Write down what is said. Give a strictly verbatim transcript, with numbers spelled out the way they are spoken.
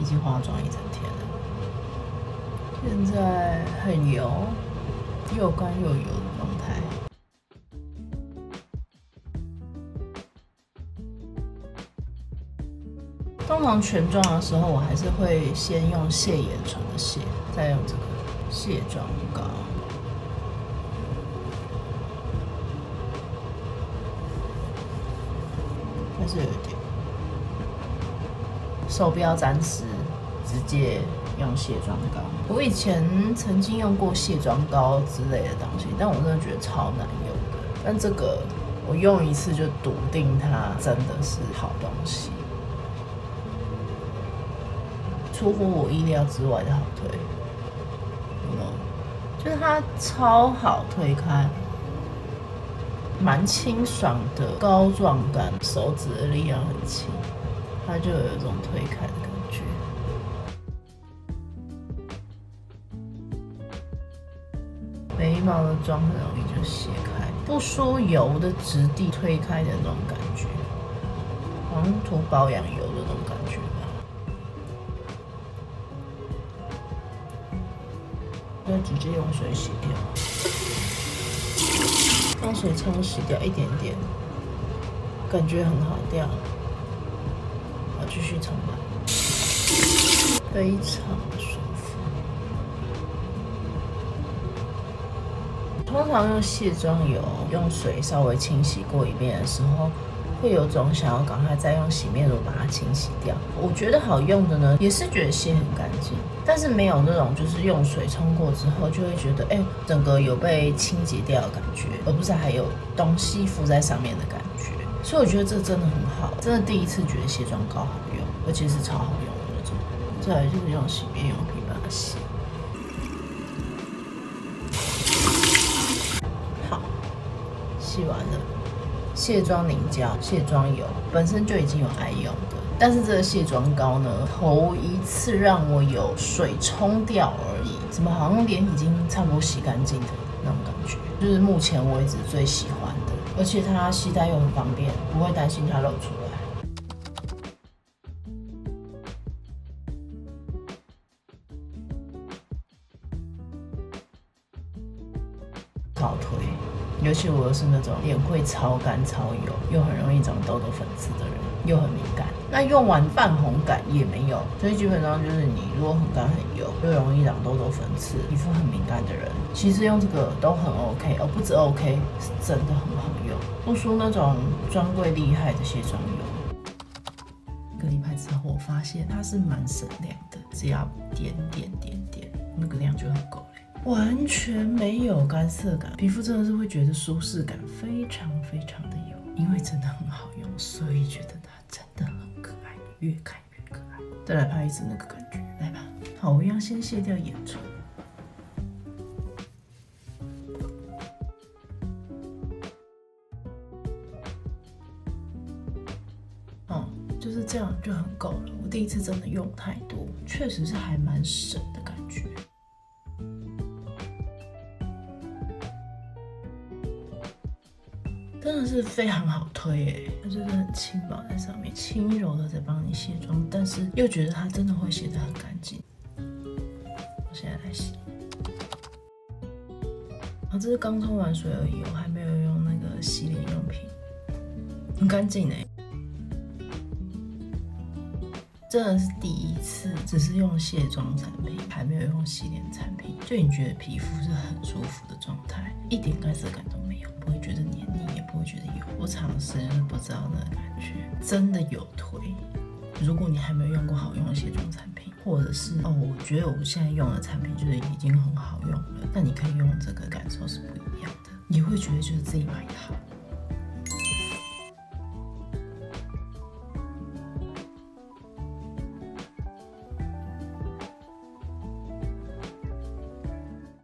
已经化妆一整天了，现在很油，又干又油的状态。通常全妆的时候，我还是会先用卸眼唇的卸，再用这个卸妆膏。还是有一点，手不要沾湿，直接用卸妆膏。我以前曾经用过卸妆膏之类的东西，但我真的觉得超难用的。但这个我用一次就笃定它真的是好东西。出乎我意料之外的好推，有没有？就是它超好推开，蛮清爽的膏状感，手指的力量很轻，它就有一种推开的感觉。眉毛的妆很容易就卸开，不输油的质地推开的那种感觉，好像涂保养油的那种感觉。就直接用水洗掉，用水冲洗掉一点点，感觉很好掉。好，继续冲吧，非常的舒服。通常用卸妆油用水稍微清洗过一遍的时候，会有种想要赶快再用洗面乳把它清洗掉。我觉得好用的呢，也是觉得卸很干净，但是没有那种就是用水冲过之后就会觉得，哎、欸，整个有被清洁掉的感觉，而不是还有东西附在上面的感觉。所以我觉得这真的很好，真的第一次觉得卸妆膏好用，而且是超好用的那种。再来就是用洗面用品把它洗。好，洗完了。卸妆凝胶、卸妆油本身就已经有爱用的，但是这个卸妆膏呢，头一次让我有水冲掉而已，怎么好像脸已经差不多洗干净的那种感觉，就是目前为止最喜欢的，而且它携带又很方便，不会担心它漏出来。好推。尤其我又是那种脸会超干超油，又很容易长痘痘粉刺的人，又很敏感。那用完泛红感也没有，所以基本上就是你如果很干很油，又容易长痘痘粉刺，皮肤很敏感的人，其实用这个都很 OK， 哦，不止 OK， 是真的很好用，不输那种专柜厉害的卸妆油。一个礼拜之后，我发现它是蛮省量的，只要点点点点，那个量就很够了。完全没有干涩感，皮肤真的是会觉得舒适感非常非常的有，因为真的很好用，所以觉得它真的很可爱，越看越可爱。再来拍一次那个感觉，来吧。好，我一样先卸掉眼唇。哦，就是这样就很够了。我第一次真的用太多，确实是还蛮省的感觉。真的是非常好推诶，它就是很轻薄在上面，轻柔的在帮你卸妆，但是又觉得它真的会卸得很干净。我现在来洗，啊，这是刚冲完水而已，我还没有用那个洗脸用品，很干净诶。真的是第一次，只是用卸妆产品，还没有用洗脸产品，就你觉得皮肤是很舒服的状态，一点干涩感都没有，不会觉得黏腻，也不会觉得油。我尝试就是不知道那个感觉，真的有推。如果你还没有用过好用的卸妆产品，或者是哦，我觉得我现在用的产品就是已经很好用了，那你可以用这个感受是不一样的，你会觉得就是自己买的好。